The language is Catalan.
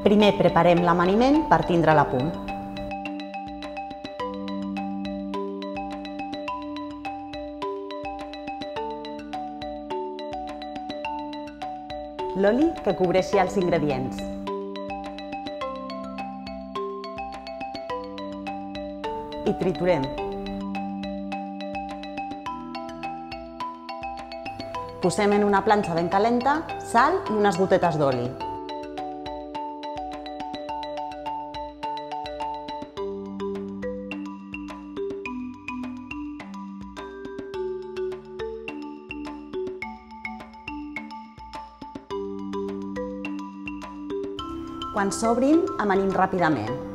Primer preparem l'amaniment per tindre'l a punt. L'oli que cobreixi els ingredients. I triturem. Posem en una planxa ben calenta sal i unes gotetes d'oli. Quan s'obrin, amanim ràpidament.